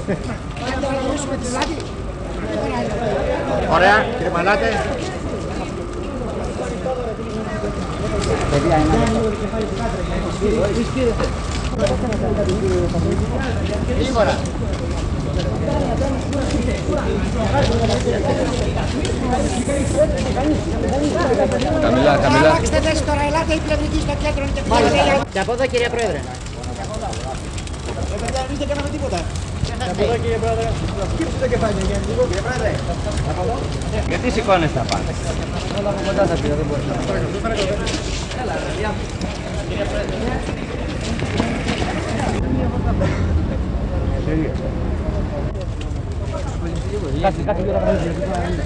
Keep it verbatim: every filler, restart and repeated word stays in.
Ωραία, κύριε Μαλάτε. Γρήγορα. Καμιλά, καμιλά. Αλλάξτε θέση τώρα, ελάτε η πλευρική στο κέντρο και πάλι. Και από εδώ, κύριε Πρόεδρε. Δεν και κάναμε τίποτα. Από εδώ, κύριε Πρόεδρε. Σκύψτε το κεφάλι, κύριε Πρόεδρε. Από εδώ. Γιατί σηκώνεστε τα πάντα. Όλα από κοντά τα πήρα, δεν μπορεί να πάρει. Έλα, κύριε Πρόεδρε. Κάτι, κάτι,